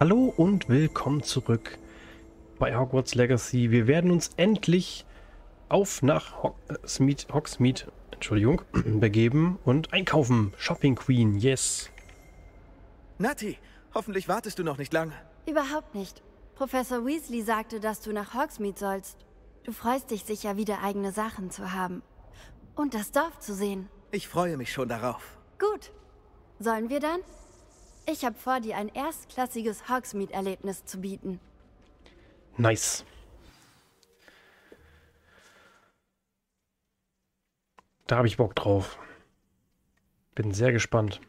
Hallo und willkommen zurück bei Hogwarts Legacy. Wir werden uns endlich nach Hogsmeade, Entschuldigung, begeben und einkaufen. Shopping Queen, yes. Nati, hoffentlich wartest du noch nicht lange. Überhaupt nicht. Professor Weasley sagte, dass du nach Hogsmeade sollst. Du freust dich sicher, wieder eigene Sachen zu haben. Und das Dorf zu sehen. Ich freue mich schon darauf. Gut. Sollen wir dann? Ich habe vor, dir ein erstklassiges Hogsmeade-Erlebnis zu bieten. Nice. Da habe ich Bock drauf. Bin sehr gespannt.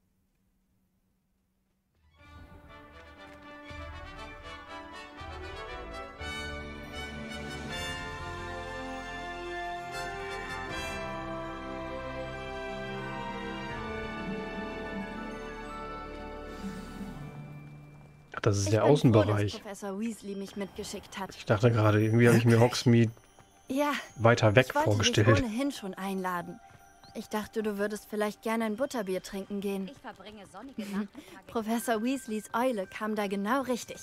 Das ist der Außenbereich. Froh, dass Professor Weasley mich mitgeschickt hat. Ich dachte gerade, irgendwie habe ich mir Hogsmeade weiter weg vorgestellt. Ich wollte dich ohnehin schon einladen. Ich dachte, du würdest vielleicht gerne ein Butterbier trinken gehen. Ich verbringe sonnige Nachmittage. Professor Weasleys Eule kam da genau richtig.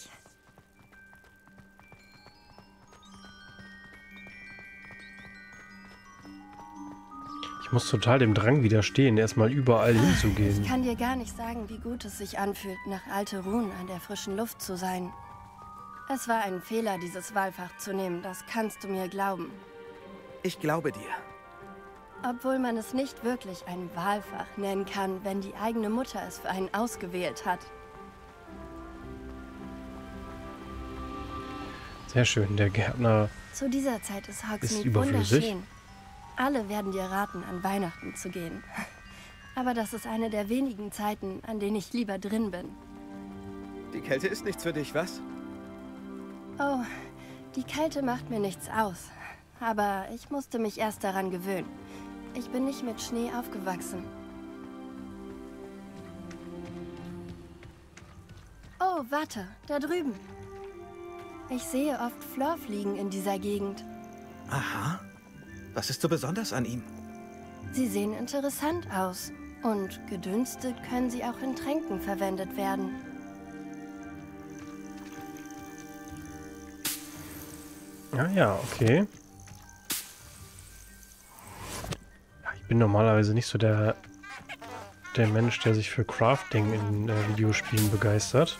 Ich muss total dem Drang widerstehen, erstmal überall hinzugehen. Ich kann dir gar nicht sagen, wie gut es sich anfühlt, nach Alte Ruhen an der frischen Luft zu sein. Es war ein Fehler, dieses Wahlfach zu nehmen, das kannst du mir glauben. Ich glaube dir. Obwohl man es nicht wirklich ein Wahlfach nennen kann, wenn die eigene Mutter es für einen ausgewählt hat. Sehr schön, der Gärtner Zu dieser Zeit ist Hogsmeade überflüssig. wunderschön. Alle werden dir raten, an Weihnachten zu gehen. Aber das ist eine der wenigen Zeiten, an denen ich lieber drin bin. Die Kälte ist nichts für dich, was? Oh, die Kälte macht mir nichts aus. Aber ich musste mich erst daran gewöhnen. Ich bin nicht mit Schnee aufgewachsen. Oh, warte, da drüben. Ich sehe oft Florfliegen in dieser Gegend. Aha. Was ist so besonders an ihm? Sie sehen interessant aus. Und gedünstet können sie auch in Tränken verwendet werden. Ah ja, okay. Ja, ich bin normalerweise nicht so der Mensch, der sich für Crafting in Videospielen begeistert.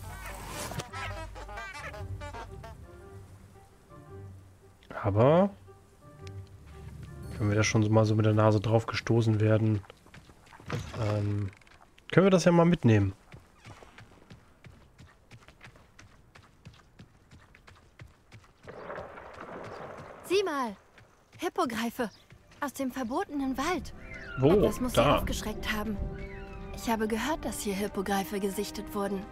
Aber wenn wir da schon mal so mit der Nase drauf gestoßen werden, können wir das ja mal mitnehmen. Sieh mal! Hippogreife! Aus dem verbotenen Wald! Wo? Etwas muss sie Da. aufgeschreckt haben. Ich habe gehört, dass hier Hippogreife gesichtet wurden.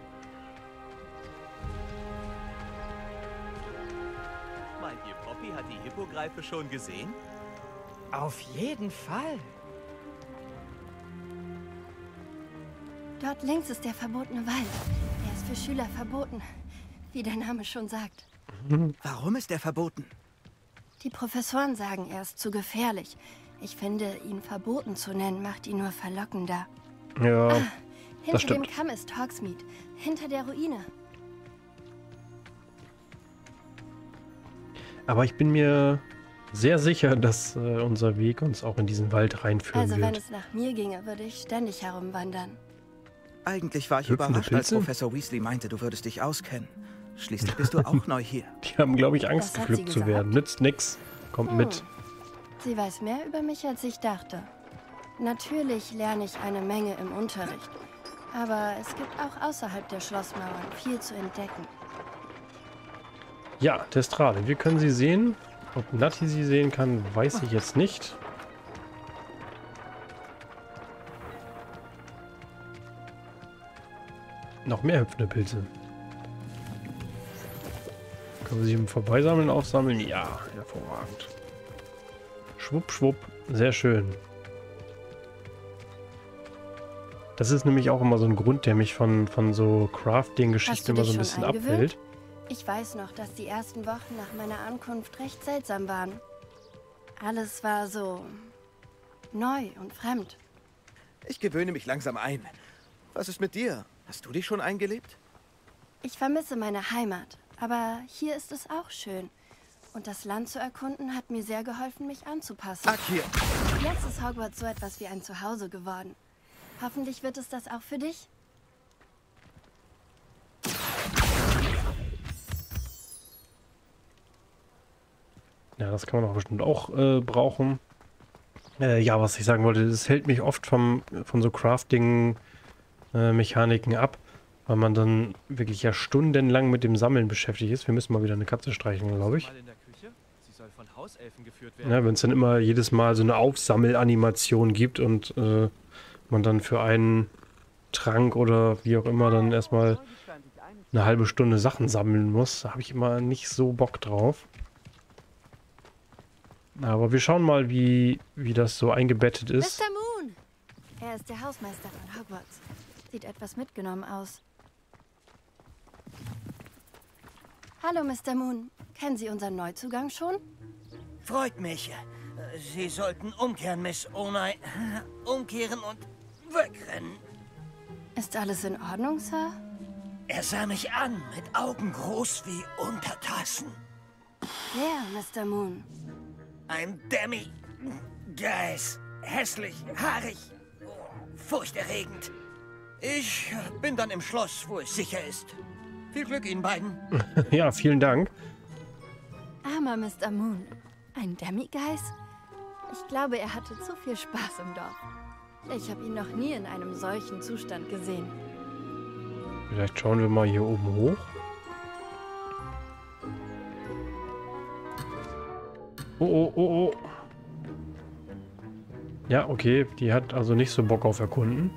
Meint ihr, Poppy hat die Hippogreife schon gesehen? Auf jeden Fall. Dort links ist der verbotene Wald. Er ist für Schüler verboten, wie der Name schon sagt. Warum ist er verboten? Die Professoren sagen, er ist zu gefährlich. Ich finde, ihn verboten zu nennen, macht ihn nur verlockender. Ja, Hinter dem stimmt. Kamm ist Hogsmeade, hinter der Ruine. Aber ich bin mir sehr sicher, dass unser Weg uns auch in diesen Wald reinführen Also wenn wird. es nach mir ginge, würde ich ständig herumwandern. Eigentlich war ich Hüpfende überrascht, als Pilze? Professor Weasley meinte, du würdest dich auskennen. Schließlich bist du auch neu hier. Die haben, glaube ich, Angst, Das hat sie gepflückt zu werden. Nützt nix. Kommt mit. Sie weiß mehr über mich, als ich dachte. Natürlich lerne ich eine Menge im Unterricht. Aber es gibt auch außerhalb der Schlossmauern viel zu entdecken. Ja, Testrale. Wir können sie sehen. Ob Nati sie sehen kann, weiß ich jetzt nicht. Noch mehr hüpfende Pilze. Können wir sie im Vorbeisammeln aufsammeln? Ja, hervorragend. Schwupp, schwupp. Sehr schön. Das ist nämlich auch immer so ein Grund, der mich von so Crafting-Geschichten immer so ein bisschen abhält. Ich weiß noch, dass die ersten Wochen nach meiner Ankunft recht seltsam waren. Alles war so neu und fremd. Ich gewöhne mich langsam ein. Was ist mit dir? Hast du dich schon eingelebt? Ich vermisse meine Heimat, aber hier ist es auch schön. Und das Land zu erkunden hat mir sehr geholfen, mich anzupassen. Akio. Jetzt ist Hogwarts so etwas wie ein Zuhause geworden. Hoffentlich wird es das auch für dich. Ja, das kann man auch bestimmt auch brauchen. Ja, was ich sagen wollte, das hält mich oft von so Crafting-Mechaniken ab, weil man dann wirklich ja stundenlang mit dem Sammeln beschäftigt ist. Wir müssen mal wieder eine Katze streicheln, glaube ich. Mal in der Küche? Sie soll von Hauselfen geführt werden. Ja, wenn es dann immer jedes Mal so eine Aufsammelanimation gibt und man dann für einen Trank oder wie auch immer dann erstmal eine halbe Stunde Sachen sammeln muss, da habe ich immer nicht so Bock drauf. Aber wir schauen mal, wie das so eingebettet ist. Mr. Moon! Er ist der Hausmeister von Hogwarts. Sieht etwas mitgenommen aus. Hallo, Mr. Moon. Kennen Sie unseren Neuzugang schon? Freut mich. Sie sollten umkehren, Miss Onai. Umkehren und wegrennen. Ist alles in Ordnung, Sir? Er sah mich an, mit Augen groß wie Untertassen. Wer, Mr. Moon? Ein Demi-Geist. Hässlich, haarig, furchterregend. Ich bin dann im Schloss, wo es sicher ist. Viel Glück Ihnen beiden. Ja, vielen Dank. Armer Mr. Moon. Ein Demigeist? Ich glaube, er hatte zu viel Spaß im Dorf. Ich habe ihn noch nie in einem solchen Zustand gesehen. Vielleicht schauen wir mal hier oben hoch. Oh, oh, oh, oh. Ja, okay. Die hat also nicht so Bock auf Erkunden.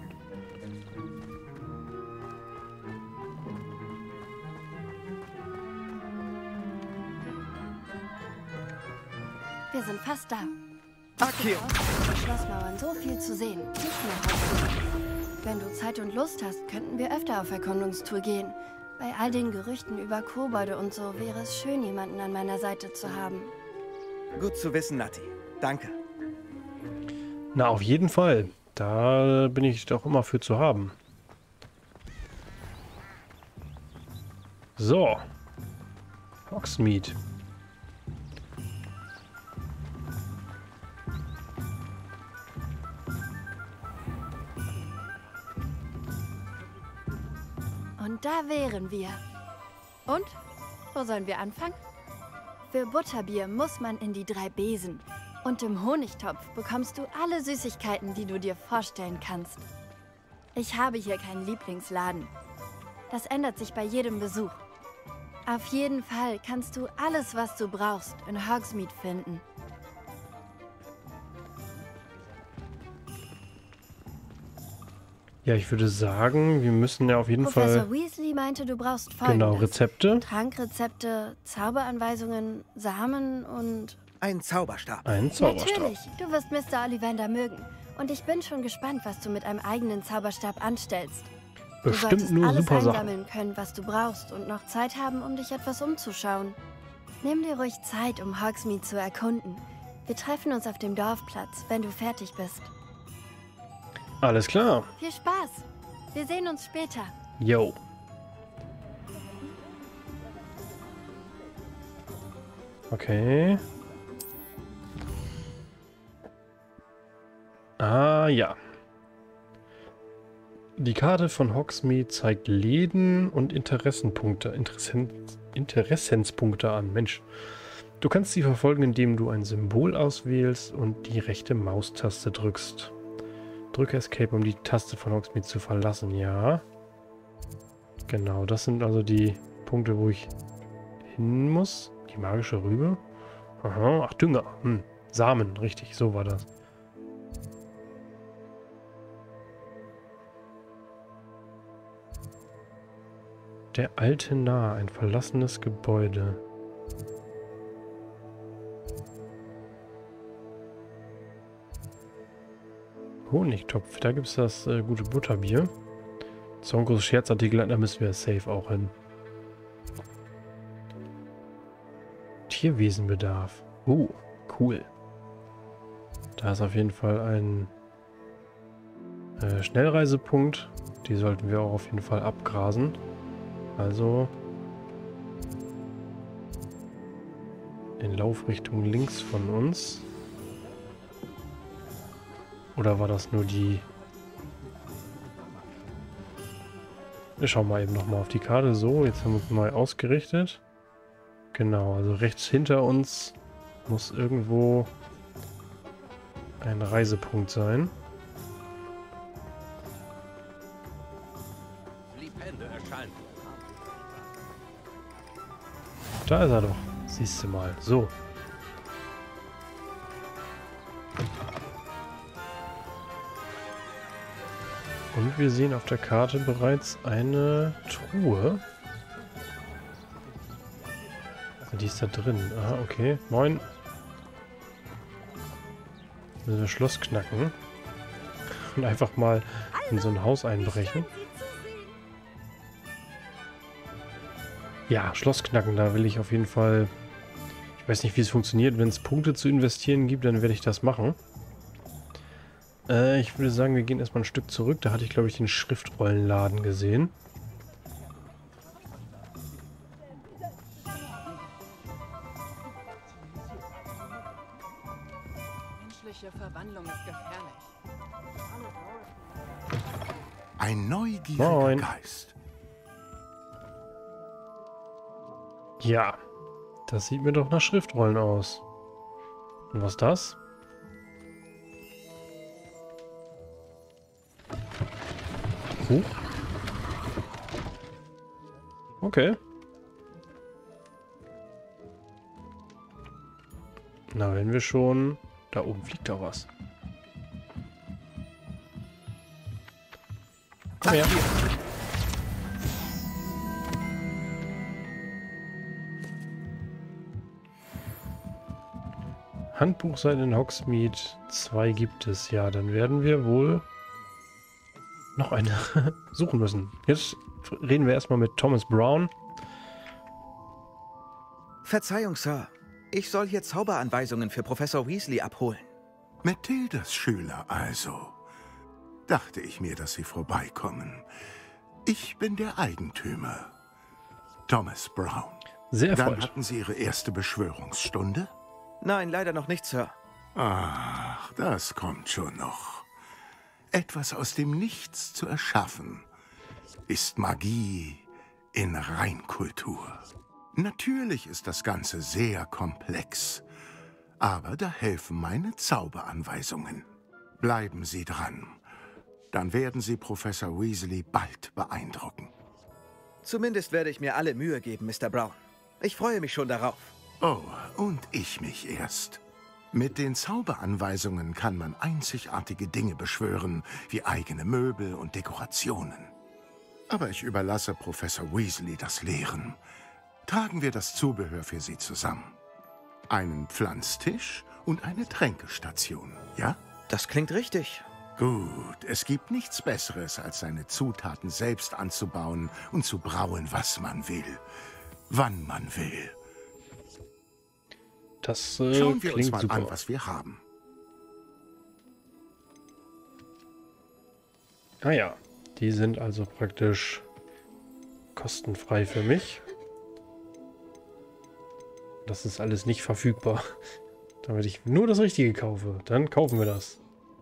Wir sind fast da. Akio. Auf den Schlossmauern so viel zu sehen. Nicht nur Hogwarts. Wenn du Zeit und Lust hast, könnten wir öfter auf Erkundungstour gehen. Bei all den Gerüchten über Kobolde und so wäre es schön, jemanden an meiner Seite zu haben. Gut zu wissen, Nati. Danke. Na, auf jeden Fall. Da bin ich doch immer für zu haben. So. Hogsmeade. Und da wären wir. Und? Wo sollen wir anfangen? Für Butterbier muss man in die 3 Besen. Und im Honigtopf bekommst du alle Süßigkeiten, die du dir vorstellen kannst. Ich habe hier keinen Lieblingsladen. Das ändert sich bei jedem Besuch. Auf jeden Fall kannst du alles, was du brauchst, in Hogsmeade finden. Ja, ich würde sagen, wir müssen ja auf jeden Professor Fall... Weasley meinte, du brauchst Folgendes. Genau, Rezepte. Trankrezepte, Zauberanweisungen, Samen und... Ein Zauberstab. Einen Zauberstab. Natürlich, du wirst Mr. Ollivander mögen. Und ich bin schon gespannt, was du mit einem eigenen Zauberstab anstellst. Du Bestimmt solltest nur alles super Sachen. einsammeln können, was du brauchst und noch Zeit haben, um dich etwas umzuschauen. Nimm dir ruhig Zeit, um Hogsmeade zu erkunden. Wir treffen uns auf dem Dorfplatz, wenn du fertig bist. Alles klar. Viel Spaß! Wir sehen uns später. Yo. Okay. Ah, ja. Die Karte von Hogsmeade zeigt Läden und Interessenspunkte. Interessenspunkte an. Mensch. Du kannst sie verfolgen, indem du ein Symbol auswählst und die rechte Maustaste drückst. Drücke Escape, um die Taste von Hogsmeade zu verlassen. Ja. Genau, das sind also die Punkte, wo ich hin muss. Die magische Rübe. Aha, ach, Dünger. Samen, richtig, so war das. Der alte Narr, ein verlassenes Gebäude. Honigtopf, da gibt es das gute Butterbier. Zonkos Scherzartikel, da müssen wir safe auch hin. Tierwesenbedarf. Cool. Da ist auf jeden Fall ein Schnellreisepunkt. Die sollten wir auch auf jeden Fall abgrasen. Also in Laufrichtung links von uns. Oder war das nur die... Wir schauen mal eben nochmal auf die Karte. So, jetzt haben wir uns neu ausgerichtet. Genau, also rechts hinter uns muss irgendwo ein Reisepunkt sein. Liebhände erscheinen. Da ist er doch. Siehst du mal. So. Und wir sehen auf der Karte bereits eine Truhe. Die ist da drin. Aha, okay. Moin. Müssen wir Schloss knacken. Und einfach mal in so ein Haus einbrechen. Ja, Schloss knacken, da will ich auf jeden Fall... Ich weiß nicht, wie es funktioniert. Wenn es Punkte zu investieren gibt, dann werde ich das machen. Ich würde sagen, wir gehen erstmal ein Stück zurück. Da hatte ich, glaube ich, den Schriftrollenladen gesehen. Menschliche Verwandlung ist gefährlich. Ein neugieriger Moin. Geist. Ja, das sieht mir doch nach Schriftrollen aus. Und was ist das? Huch. Okay. Na, wenn wir schon... Da oben fliegt doch was. Komm her. Handbuchseite in Hogsmeade 2 gibt es. Ja, dann werden wir wohl noch eine suchen müssen. Jetzt reden wir erstmal mit Thomas Brown. Verzeihung, Sir. Ich soll hier Zauberanweisungen für Professor Weasley abholen. Mathildas Schüler also. Dachte ich mir, dass Sie vorbeikommen. Ich bin der Eigentümer. Thomas Brown. Sehr Dann erfreut. hatten Sie Ihre erste Beschwörungsstunde? Nein, leider noch nicht, Sir. Ach, das kommt schon noch. Etwas aus dem Nichts zu erschaffen, ist Magie in Reinkultur. Natürlich ist das Ganze sehr komplex, aber da helfen meine Zauberanweisungen. Bleiben Sie dran, dann werden Sie Professor Weasley bald beeindrucken. Zumindest werde ich mir alle Mühe geben, Mr. Brown. Ich freue mich schon darauf. Oh, und ich mich erst. Mit den Zauberanweisungen kann man einzigartige Dinge beschwören, wie eigene Möbel und Dekorationen. Aber ich überlasse Professor Weasley das Lehren. Tragen wir das Zubehör für Sie zusammen. Einen Pflanztisch und eine Tränkestation, ja? Das klingt richtig. Gut, es gibt nichts Besseres, als seine Zutaten selbst anzubauen und zu brauen, was man will. Wann man will. Das Schauen wir uns klingt mal super. an, was wir haben. Ah ja, die sind also praktisch kostenfrei für mich. Das ist alles nicht verfügbar. Damit ich nur das Richtige kaufe. Dann kaufen wir das.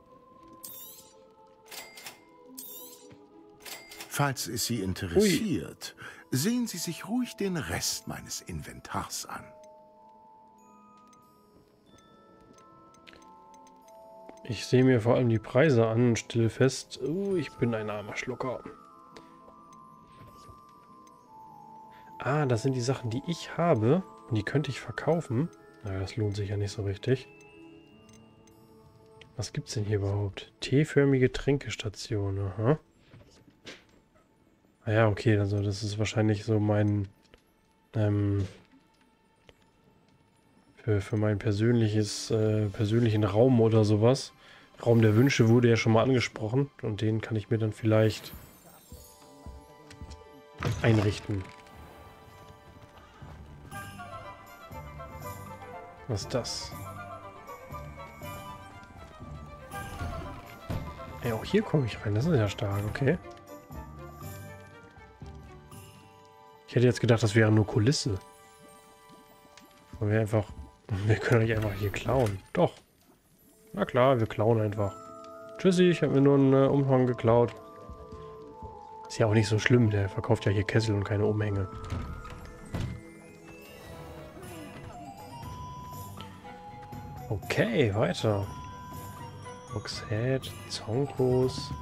Falls es Sie interessiert, sehen Sie sich ruhig den Rest meines Inventars an. Ich sehe mir vor allem die Preise an und stelle fest, ich bin ein armer Schlucker. Ah, das sind die Sachen, die ich habe. Und die könnte ich verkaufen. Naja, das lohnt sich ja nicht so richtig. Was gibt's denn hier überhaupt? T-förmige Tränkestation. Aha. Ah ja, okay, also das ist wahrscheinlich so mein... für meinen persönlichen Raum oder sowas. Raum der Wünsche wurde ja schon mal angesprochen. Und den kann ich mir dann vielleicht einrichten. Was ist das? Ey, auch hier komme ich rein. Das ist ja stark, okay. Ich hätte jetzt gedacht, das wäre nur Kulisse. Wir können nicht einfach hier klauen. Doch. Na klar, wir klauen einfach. Tschüssi, ich habe mir nur einen Umhang geklaut. Ist ja auch nicht so schlimm, der verkauft ja hier Kessel und keine Umhänge. Okay, weiter. Hogshead, Zonkos.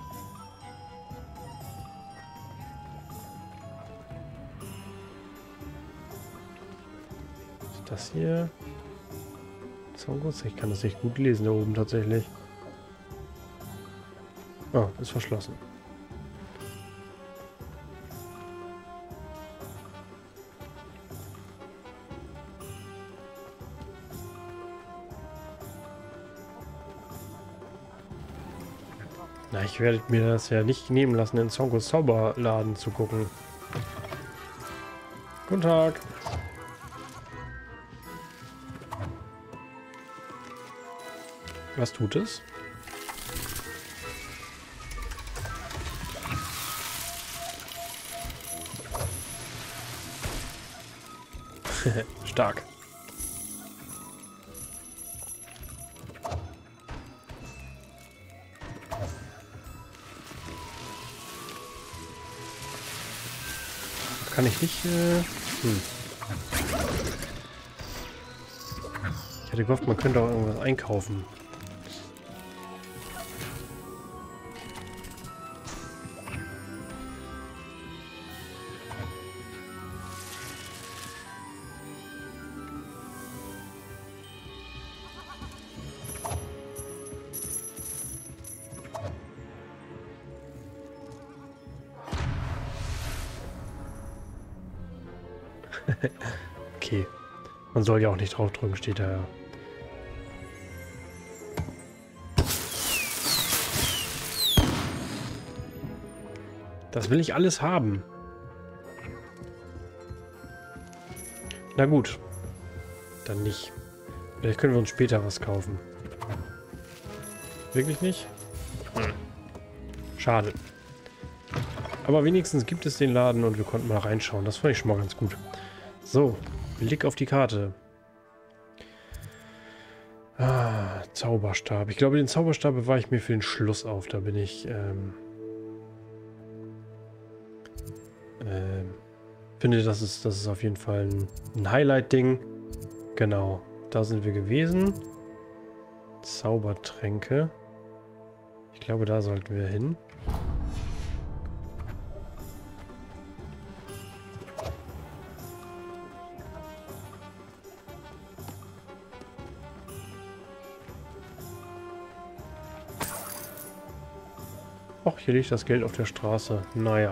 Das hier. Zonkos, ich kann das nicht gut lesen da oben tatsächlich. Ah, ist verschlossen. Na, ich werde mir das ja nicht nehmen lassen, in Zonkos Zauberladen zu gucken. Guten Tag. Was tut es? Stark. Kann ich nicht... Ich hätte gehofft, man könnte auch irgendwas einkaufen. Okay. Man soll ja auch nicht drauf drücken, steht da ja. Das will ich alles haben. Na gut. Dann nicht. Vielleicht können wir uns später was kaufen. Wirklich nicht? Schade. Aber wenigstens gibt es den Laden und wir konnten mal reinschauen. Das fand ich schon mal ganz gut. So, Blick auf die Karte. Ah, Zauberstab. Ich glaube, den Zauberstab bewahre ich mir für den Schluss auf. Da bin ich... finde, das ist auf jeden Fall ein Highlight-Ding. Genau, da sind wir gewesen. Zaubertränke. Ich glaube, da sollten wir hin. Och, hier liegt das Geld auf der Straße. Naja.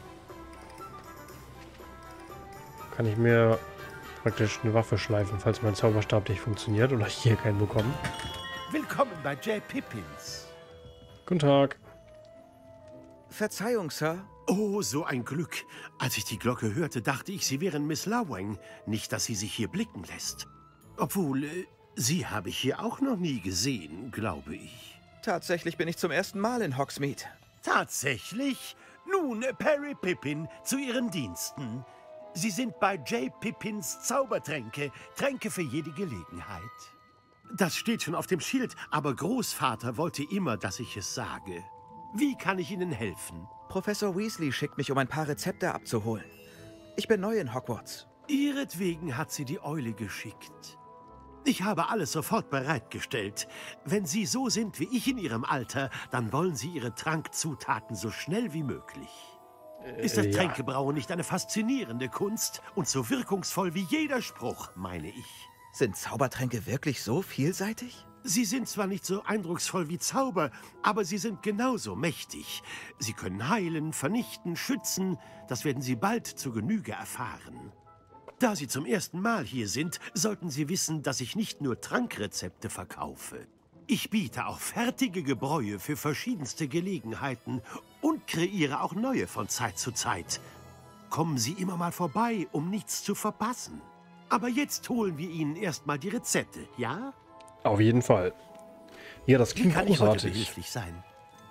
Kann ich mir praktisch eine Waffe schleifen, falls mein Zauberstab nicht funktioniert oder ich hier keinen bekomme. Willkommen bei J. Pippins. Guten Tag. Verzeihung, Sir. Oh, so ein Glück. Als ich die Glocke hörte, dachte ich, Sie wären Miss Lawang. Nicht, dass sie sich hier blicken lässt. Obwohl, Sie habe ich hier auch noch nie gesehen, glaube ich. Tatsächlich bin ich zum ersten Mal in Hogsmeade. Tatsächlich? Nun, Perry Pippin, zu Ihren Diensten. Sie sind bei J. Pippins Zaubertränke, Tränke für jede Gelegenheit. Das steht schon auf dem Schild, aber Großvater wollte immer, dass ich es sage. Wie kann ich Ihnen helfen? Professor Weasley schickt mich, um ein paar Rezepte abzuholen. Ich bin neu in Hogwarts. Ihretwegen hat sie die Eule geschickt. Ich habe alles sofort bereitgestellt. Wenn Sie so sind wie ich in Ihrem Alter, dann wollen Sie Ihre Trankzutaten so schnell wie möglich. Ist das Tränkebrauen nicht eine faszinierende Kunst und so wirkungsvoll wie jeder Spruch, meine ich? Sind Zaubertränke wirklich so vielseitig? Sie sind zwar nicht so eindrucksvoll wie Zauber, aber sie sind genauso mächtig. Sie können heilen, vernichten, schützen. Das werden Sie bald zu Genüge erfahren. Da Sie zum ersten Mal hier sind, sollten Sie wissen, dass ich nicht nur Trankrezepte verkaufe. Ich biete auch fertige Gebräue für verschiedenste Gelegenheiten und kreiere auch neue von Zeit zu Zeit. Kommen Sie immer mal vorbei, um nichts zu verpassen. Aber jetzt holen wir Ihnen erstmal die Rezepte, ja? Auf jeden Fall. Ja, das klingt großartig. Wie kann ich heute behilflich sein?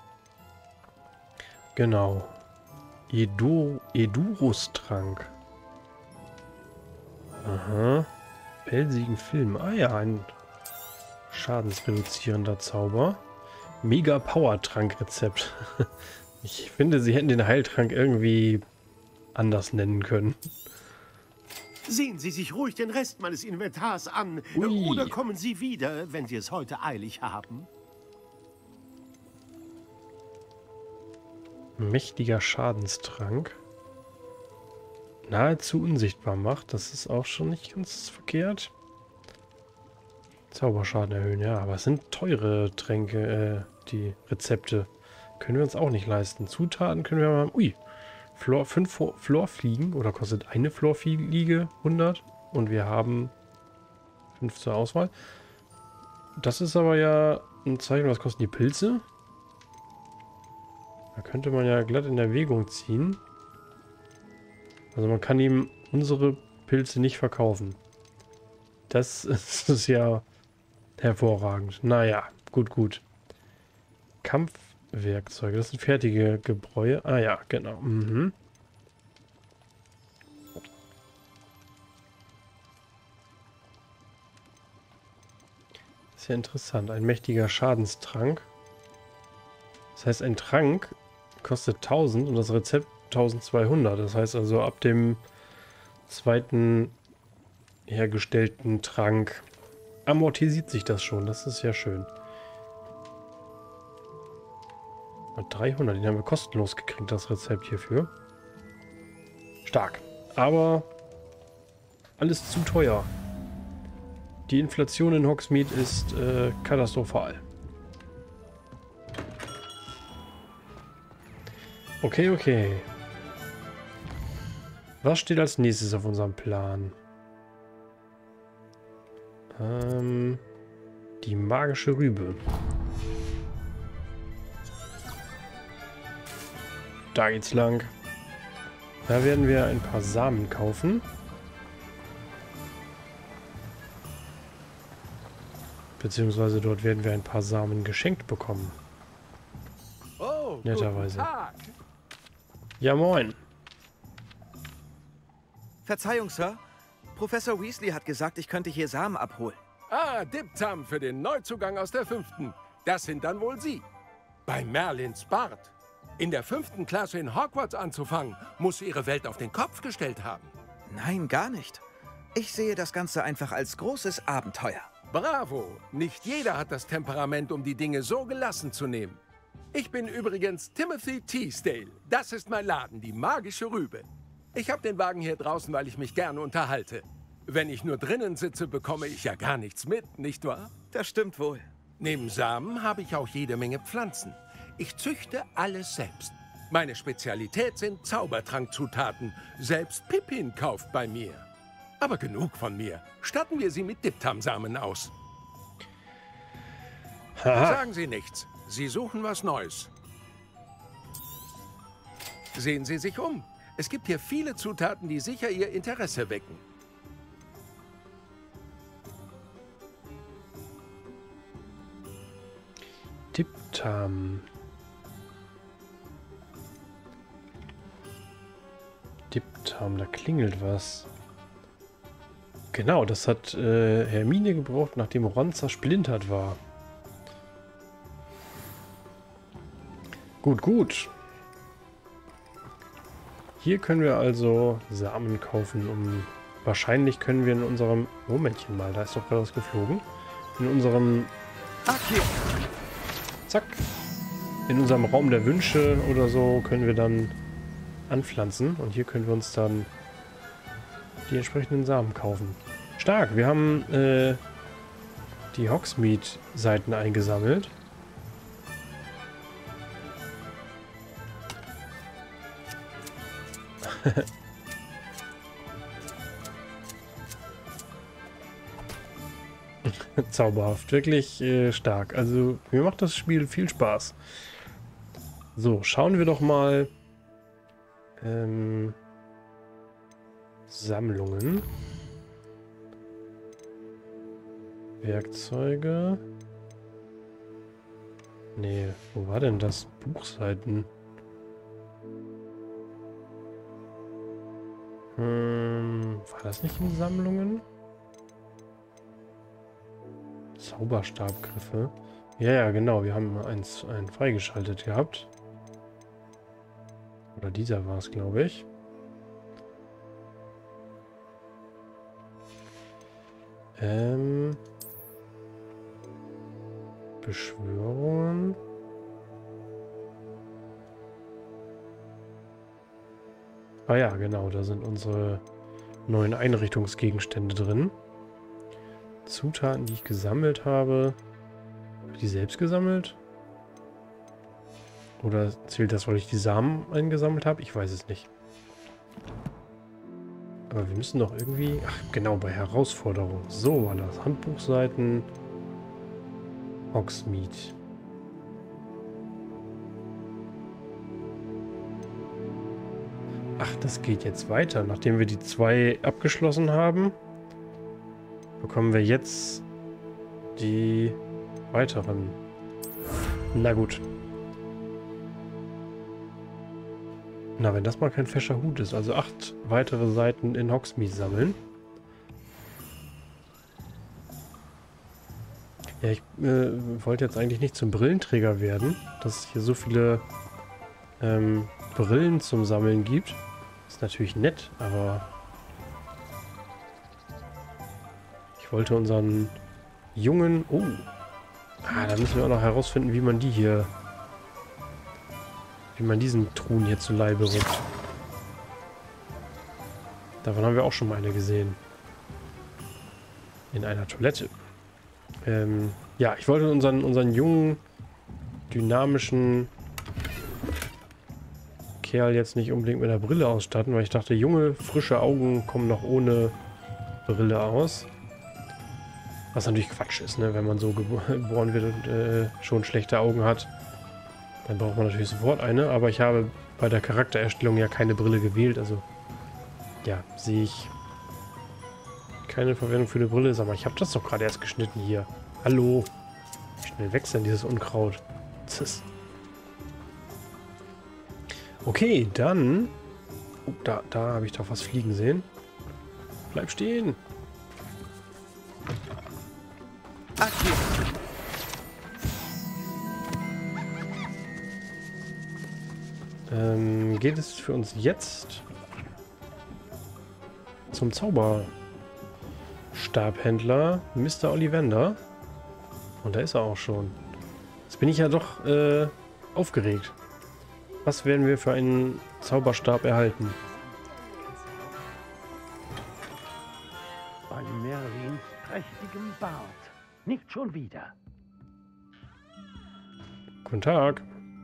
Genau. Edurus-Trank. Aha. Pelzigen Film. Ah ja, ein schadensreduzierender Zauber. Mega Power Trank Rezept. Ich finde, sie hätten den Heiltrank irgendwie anders nennen können. Sehen Sie sich ruhig den Rest meines Inventars an. Ui. Oder kommen Sie wieder, wenn Sie es heute eilig haben. Mächtiger Schadenstrank. Nahezu unsichtbar macht. Das ist auch schon nicht ganz verkehrt. Zauberschaden erhöhen, ja. Aber es sind teure Tränke, die Rezepte. Können wir uns auch nicht leisten. Zutaten können wir mal... Ui. 5 Florfliegen. Oder kostet eine Florfliege 100. Und wir haben 5 zur Auswahl. Das ist aber ja ein Zeichen, was kosten die Pilze? Da könnte man ja glatt in Erwägung ziehen. Also man kann ihm unsere Pilze nicht verkaufen. Das ist ja hervorragend. Naja, gut. Kampfwerkzeuge, das sind fertige Gebräue. Ah ja, genau. Mhm. Ist ja interessant. Ein mächtiger Schadenstrank. Das heißt, ein Trank kostet 1000 und das Rezept 1200. Das heißt also, ab dem zweiten hergestellten Trank amortisiert sich das schon. Das ist ja schön. 300, den haben wir kostenlos gekriegt, das Rezept hierfür. Stark. Aber alles zu teuer. Die Inflation in Hogsmeade ist katastrophal. Okay. Was steht als nächstes auf unserem Plan? Die magische Rübe. Da geht's lang. Da werden wir ein paar Samen kaufen. Beziehungsweise dort werden wir ein paar Samen geschenkt bekommen. Oh, netterweise. guten Tag. Ja, moin. Verzeihung, Sir. Professor Weasley hat gesagt, ich könnte hier Samen abholen. Ah, Diptam für den Neuzugang aus der 5. Das sind dann wohl Sie. Bei Merlins Bart. In der 5. Klasse in Hogwarts anzufangen, muss Ihre Welt auf den Kopf gestellt haben. Nein, gar nicht. Ich sehe das Ganze einfach als großes Abenteuer. Bravo! Nicht jeder hat das Temperament, um die Dinge so gelassen zu nehmen. Ich bin übrigens Timothy Teasdale. Das ist mein Laden, die magische Rübe. Ich habe den Wagen hier draußen, weil ich mich gerne unterhalte. Wenn ich nur drinnen sitze, bekomme ich ja gar nichts mit, nicht wahr? Das stimmt wohl. Neben Samen habe ich auch jede Menge Pflanzen. Ich züchte alles selbst. Meine Spezialität sind Zaubertrankzutaten. Selbst Pippin kauft bei mir. Aber genug von mir. Statten wir sie mit Diptam-Samen aus. Sagen Sie nichts. Sie suchen was Neues. Sehen Sie sich um. Es gibt hier viele Zutaten, die sicher Ihr Interesse wecken. Diptam. Da klingelt was. Genau, das hat Hermine gebraucht, nachdem Ron zersplintert war. Gut. Hier können wir also Samen kaufen, wahrscheinlich können wir in unserem... Momentchen mal, da ist doch gerade was geflogen. In unserem... Ach, hier. Zack. In unserem Raum der Wünsche oder so können wir dann anpflanzen. Und hier können wir uns dann die entsprechenden Samen kaufen. Stark, wir haben die Hogsmeade-Seiten eingesammelt. Zauberhaft, wirklich stark. Also mir macht das Spiel viel Spaß. So, schauen wir doch mal. Sammlungen. Werkzeuge. Nee, wo war denn das? Buchseiten. War das nicht in Sammlungen? Zauberstabgriffe. Ja, ja, genau. Wir haben einen freigeschaltet gehabt. Oder dieser war es, glaube ich. Beschwörungen. Ah ja, genau. Da sind unsere neuen Einrichtungsgegenstände drin. Zutaten, die ich gesammelt habe. Habe ich die selbst gesammelt? Oder zählt das, weil ich die Samen eingesammelt habe? Ich weiß es nicht. Aber wir müssen doch irgendwie... Ach, genau, bei Herausforderungen. So war das. Handbuchseiten. Hogsmeade. Ach, das geht jetzt weiter. Nachdem wir die 2 abgeschlossen haben, bekommen wir jetzt die weiteren. Na gut. Na, wenn das mal kein fescher Hut ist. Also 8 weitere Seiten in Hogsmeade sammeln. Ja, ich wollte jetzt eigentlich nicht zum Brillenträger werden, dass es hier so viele Brillen zum Sammeln gibt. Ist natürlich nett, aber ich wollte unseren jungen... Oh, da müssen wir auch noch herausfinden, wie man diesen Truhen hier zu Leibe rückt. Davon haben wir auch schon mal eine gesehen. In einer Toilette. Ja, ich wollte unseren jungen, dynamischen Kerl jetzt nicht unbedingt mit einer Brille ausstatten, weil ich dachte, junge, frische Augen kommen noch ohne Brille aus. Was natürlich Quatsch ist, ne? Wenn man so geboren wird und schon schlechte Augen hat, dann braucht man natürlich sofort eine. Aber ich habe bei der Charaktererstellung ja keine Brille gewählt, also ja, sehe ich keine Verwendung für eine Brille. Sag mal, ich habe das doch gerade erst geschnitten hier. Hallo. Wie schnell wächst denn dieses Unkraut? Ziss. Okay, dann... Oh, da habe ich doch was fliegen sehen. Bleib stehen. Okay. Geht es für uns jetzt zum Zauberstabhändler Mr. Ollivander? Und da ist er auch schon. Jetzt bin ich ja doch aufgeregt. Was werden wir für einen Zauberstab erhalten? Von Merlins prächtigem Bart. Nicht schon wieder. Guten Tag.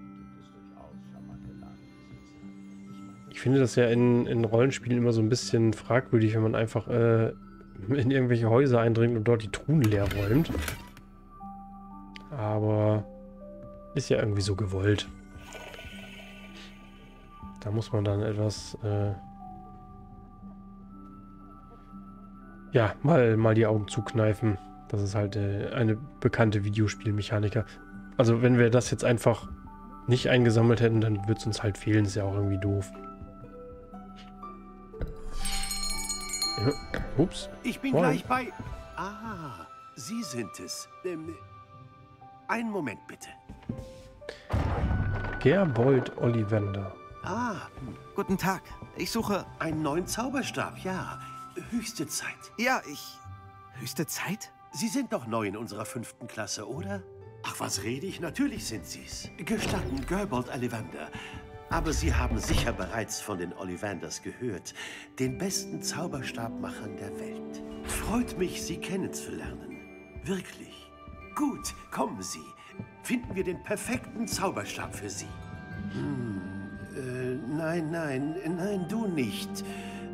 Ich finde das ja in Rollenspielen immer so ein bisschen fragwürdig, wenn man einfach in irgendwelche Häuser eindringt und dort die Truhen leer räumt. Aber ist ja irgendwie so gewollt. Da muss man dann etwas ja, mal die Augen zukneifen. Das ist halt eine bekannte Videospielmechaniker. Also wenn wir das jetzt einfach nicht eingesammelt hätten, dann würde es uns halt fehlen. Ist ja auch irgendwie doof. Ja. Ups. Ich bin gleich bei... Ah, Sie sind es. Einen Moment bitte. Gerbold Ollivander. Ah, Guten Tag. Ich suche... einen neuen Zauberstab, ja. Höchste Zeit. Ja, höchste Zeit? Sie sind doch neu in unserer 5. Klasse, oder? Ach, was rede ich? Natürlich sind Sie's. Gestatten, Gerbold Ollivander. Aber Sie haben sicher bereits von den Ollivanders gehört, den besten Zauberstabmachern der Welt. Freut mich, Sie kennenzulernen. Wirklich. Gut, kommen Sie. Finden wir den perfekten Zauberstab für Sie. Nein, du nicht.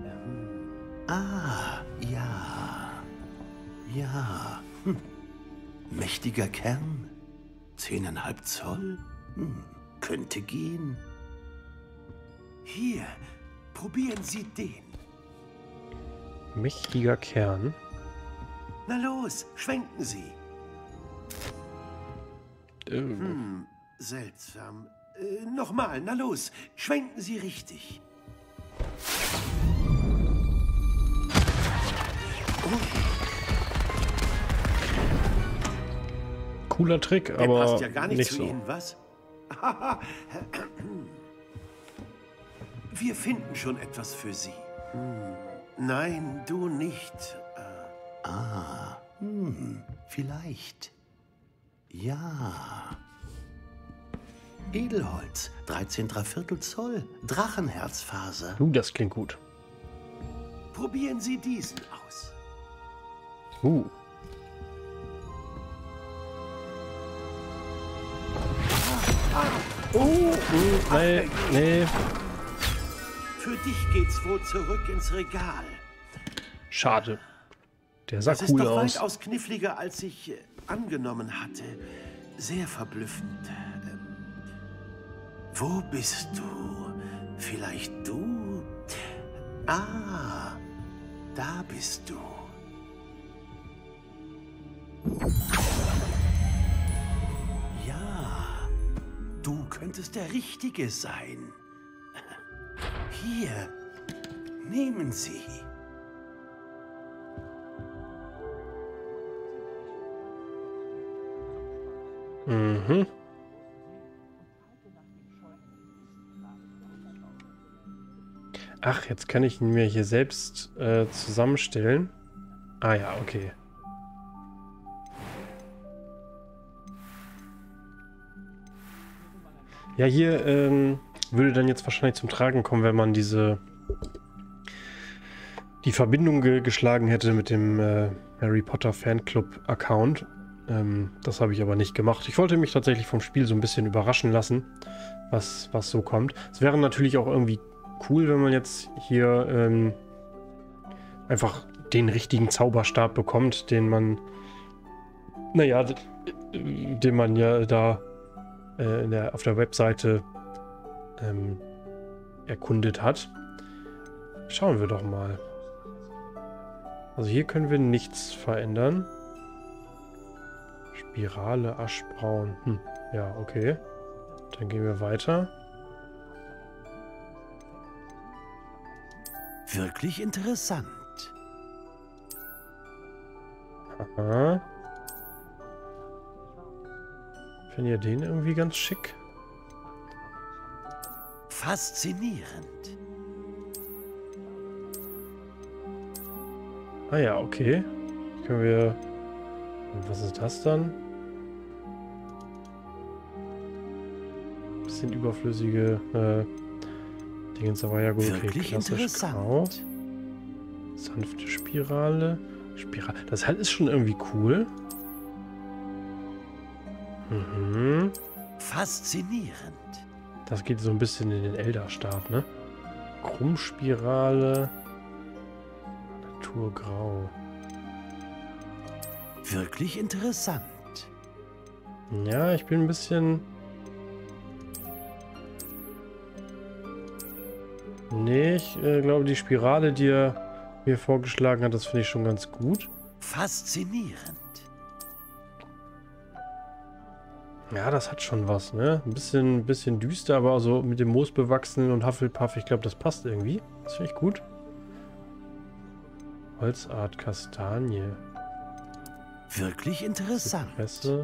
Ja. Mächtiger Kern. 10,5 Zoll. Könnte gehen. Hier, probieren Sie den. Mächtiger Kern. Na los, schwenken Sie. Seltsam. Nochmal, na los, schwenken Sie richtig. cooler Trick, Der aber passt ja gar nicht zu so. Ihnen, was? Wir finden schon etwas für Sie. Nein, du nicht. Vielleicht. Ja. Edelholz, 13¾ Zoll, Drachenherzfaser. Das klingt gut. Probieren Sie diesen aus. Nee. Für dich geht's wohl zurück ins Regal. Schade. Der sah Das ist cool doch aus. weitaus kniffliger, als ich angenommen hatte. Sehr verblüffend. Wo bist du? Vielleicht du? Ah, da bist du. Ja, du könntest der Richtige sein. Hier, nehmen Sie. Mhm. Ach, jetzt kann ich ihn mir hier selbst zusammenstellen. Ah ja, okay. Ja, hier würde dann jetzt wahrscheinlich zum Tragen kommen, wenn man die Verbindung geschlagen hätte mit dem Harry Potter Fanclub Account. Das habe ich aber nicht gemacht. Ich wollte mich tatsächlich vom Spiel so ein bisschen überraschen lassen, was so kommt. Es wäre natürlich auch irgendwie cool, wenn man jetzt hier einfach den richtigen Zauberstab bekommt, den man, naja, den man ja da auf der Webseite erkundet hat. Schauen wir doch mal. Also hier können wir nichts verändern. Spirale, aschbraun. Ja, okay. Dann gehen wir weiter. Wirklich interessant. Aha. Finde ihr den irgendwie ganz schick? Faszinierend. Ah ja, okay. Können wir... Und was ist das dann? Bisschen überflüssige Dingens, aber ja gut, okay. Wirklich Klassisch interessant. grau. Sanfte Spirale. Das halt ist schon irgendwie cool. Mhm. Faszinierend. Das geht so ein bisschen in den Elderstab, ne? Krummspirale. Naturgrau. Wirklich interessant. Ja, ich bin ein bisschen... Nee, ich glaube, die Spirale, die er mir vorgeschlagen hat, das finde ich schon ganz gut. Faszinierend. Ja, das hat schon was, ne? Ein bisschen düster, aber so mit dem Moos bewachsenen und Hufflepuff, ich glaube, das passt irgendwie. Das finde ich gut. Holzart, Kastanie. Wirklich interessant. Zypresse.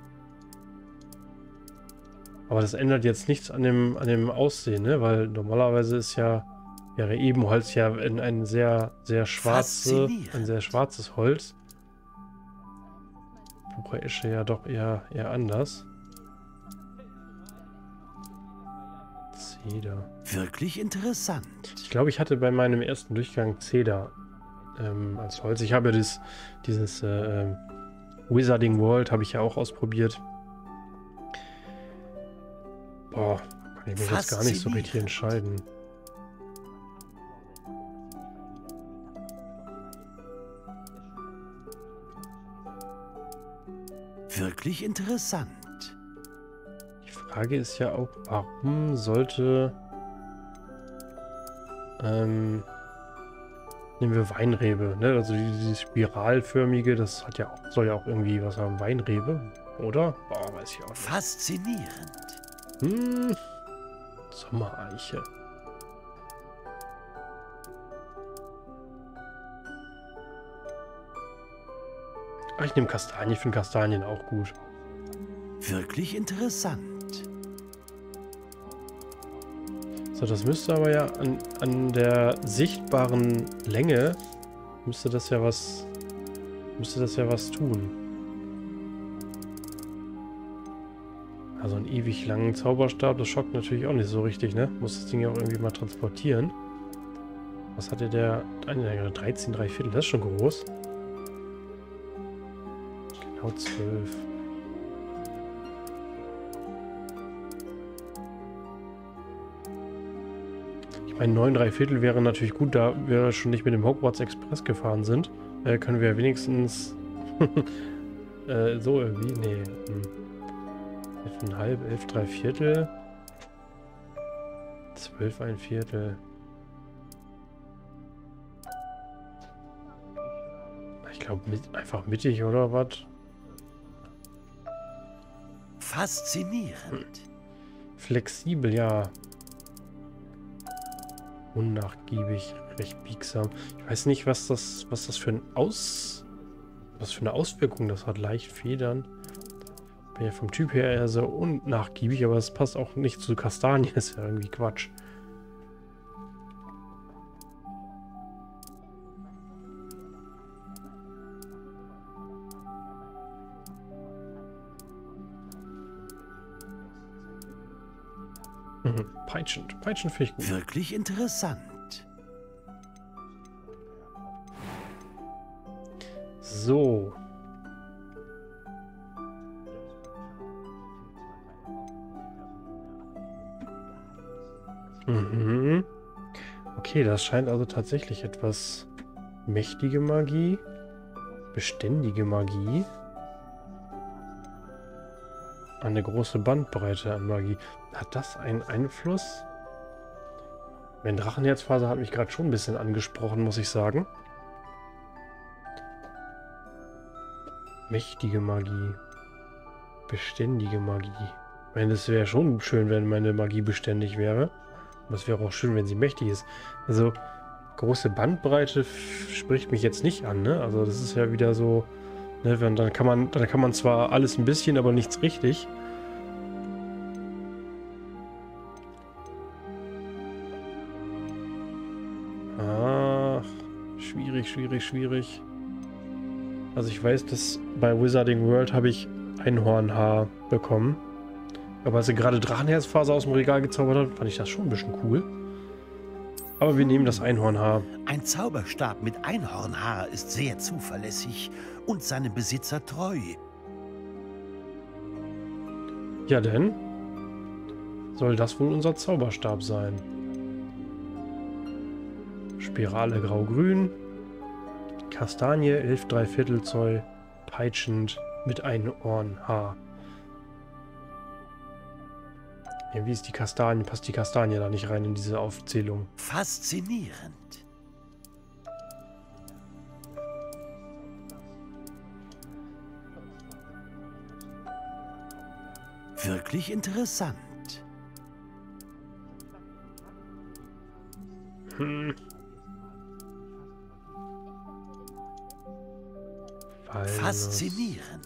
Aber das ändert jetzt nichts an dem Aussehen, ne? Weil normalerweise wäre Ebenholz ja ein sehr schwarzes Holz. Bucheresche ja doch eher anders. Zeder. Wirklich interessant. Ich glaube, ich hatte bei meinem ersten Durchgang Zeder als Holz. Ich habe ja dieses Wizarding World habe ich ja auch ausprobiert. Boah, kann ich mich jetzt gar nicht so richtig entscheiden. Wirklich interessant. Die Frage ist ja auch, warum sollte... nehmen wir Weinrebe, ne? Also dieses spiralförmige, das soll ja auch irgendwie was haben. Weinrebe, oder? Boah, weiß ich auch nicht. Faszinierend. Sommereiche. Ich nehme Kastanien. Ich finde Kastanien auch gut. Wirklich interessant. So, das müsste aber ja an der sichtbaren Länge müsste das ja was tun. Also einen ewig langen Zauberstab, das schockt natürlich auch nicht so richtig, ne? Muss das Ding ja auch irgendwie mal transportieren. Was hatte der? 13 3/4, das ist schon groß. Genau 12. Ich meine, 9 3/4 wäre natürlich gut, da wir schon nicht mit dem Hogwarts Express gefahren sind. Können wir wenigstens so irgendwie. Nee. 11,5, 11 3/4. 12 1/4. Ich glaube, einfach mittig, oder was? Faszinierend. Flexibel, ja. Unnachgiebig, recht biegsam. Ich weiß nicht, was das für eine Auswirkung das hat. Leicht Federn. Bin ja vom Typ her eher so unnachgiebig, aber es passt auch nicht zu Kastanien. Ist ja irgendwie Quatsch. Peitschend. Peitschend finde ich gut. Wirklich interessant. So. Okay, das scheint also tatsächlich etwas mächtige Magie, beständige Magie, eine große Bandbreite an Magie. Hat das einen Einfluss? Mein Drachenherzfaser hat mich gerade schon ein bisschen angesprochen, muss ich sagen. Mächtige Magie. Beständige Magie. Ich meine, es wäre schon schön, wenn meine Magie beständig wäre. Aber es wäre auch schön, wenn sie mächtig ist. Also, große Bandbreite spricht mich jetzt nicht an, ne? Also, das ist ja wieder so, ne, dann kann man zwar alles ein bisschen, aber nichts richtig. Ach, schwierig. Also ich weiß, dass bei Wizarding World habe ich Einhornhaar bekommen. Aber als er gerade Drachenherzfaser aus dem Regal gezaubert hat, fand ich das schon ein bisschen cool. Aber wir nehmen das Einhornhaar. Ein Zauberstab mit Einhornhaar ist sehr zuverlässig und seinem Besitzer treu. Ja denn, soll das wohl unser Zauberstab sein. Spirale grau-grün, Kastanie 11 3/4 Zoll, peitschend mit Einhornhaar. Irgendwie ist die Kastanie, passt die Kastanie da nicht rein in diese Aufzählung. Faszinierend. Wirklich interessant. Faszinierend.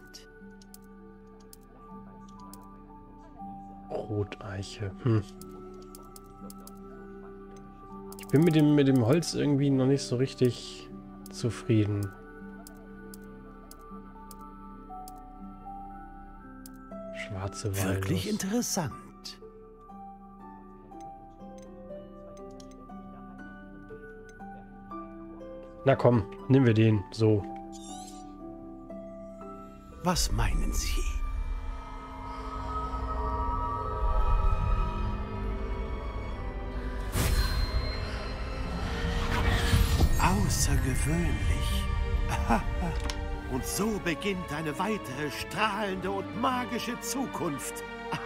Roteiche. Ich bin mit dem Holz irgendwie noch nicht so richtig zufrieden. Schwarze Walnuss. Wirklich interessant. Na komm, nehmen wir den. So. Was meinen Sie? Außergewöhnlich. Und so beginnt eine weitere strahlende und magische Zukunft.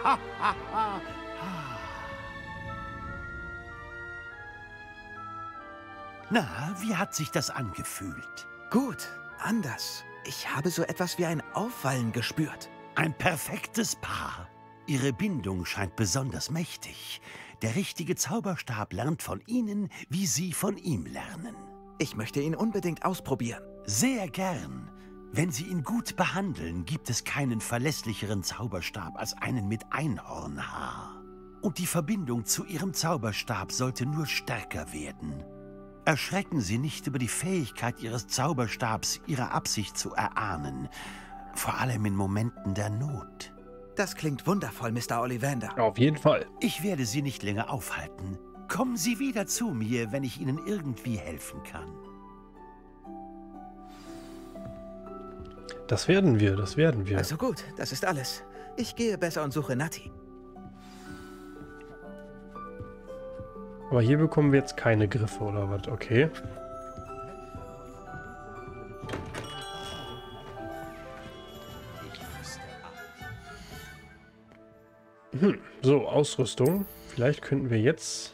Na, wie hat sich das angefühlt? Gut, anders. Ich habe so etwas wie ein Aufwallen gespürt. Ein perfektes Paar. Ihre Bindung scheint besonders mächtig. Der richtige Zauberstab lernt von Ihnen, wie Sie von ihm lernen. Ich möchte ihn unbedingt ausprobieren. Sehr gern. Wenn Sie ihn gut behandeln, gibt es keinen verlässlicheren Zauberstab als einen mit Einhornhaar. Und die Verbindung zu Ihrem Zauberstab sollte nur stärker werden. Erschrecken Sie nicht über die Fähigkeit Ihres Zauberstabs, Ihre Absicht zu erahnen. Vor allem in Momenten der Not. Das klingt wundervoll, Mr. Ollivander. Auf jeden Fall. Ich werde Sie nicht länger aufhalten. Kommen Sie wieder zu mir, wenn ich Ihnen irgendwie helfen kann. Das werden wir, das werden wir. Also gut, das ist alles. Ich gehe besser und suche Natti. Aber hier bekommen wir jetzt keine Griffe oder was? Okay. So, Ausrüstung. Vielleicht könnten wir jetzt...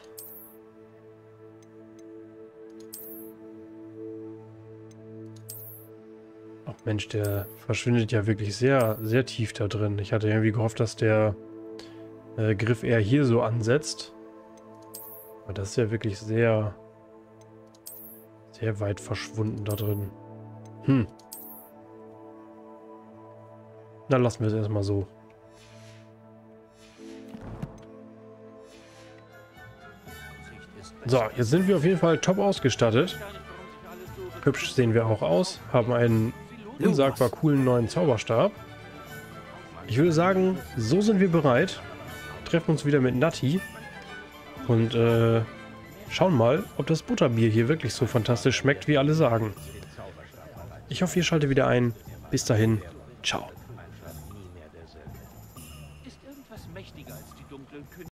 Ach Mensch, der verschwindet ja wirklich sehr, sehr tief da drin. Ich hatte irgendwie gehofft, dass der Griff eher hier so ansetzt. Aber das ist ja wirklich sehr, sehr weit verschwunden da drin. Dann lassen wir es erstmal so. So, jetzt sind wir auf jeden Fall top ausgestattet. Hübsch sehen wir auch aus. Haben einen unsagbar coolen neuen Zauberstab. Ich würde sagen, so sind wir bereit. Treffen uns wieder mit Natti. Und schauen mal, ob das Butterbier hier wirklich so fantastisch schmeckt, wie alle sagen. Ich hoffe, ihr schaltet wieder ein. Bis dahin, ciao.